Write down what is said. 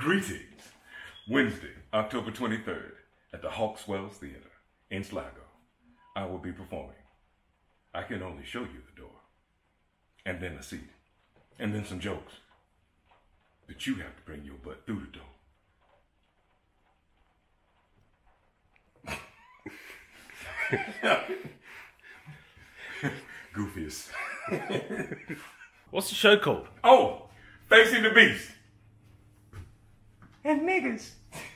Greetings. Wednesday, October 23rd, at the Hawkswells Theater in Sligo. I will be performing. I can only show you the door. And then a seat. And then some jokes. But you have to bring your butt through the door. Goofiest. What's the show called? Oh, Facing the Beast. And niggas.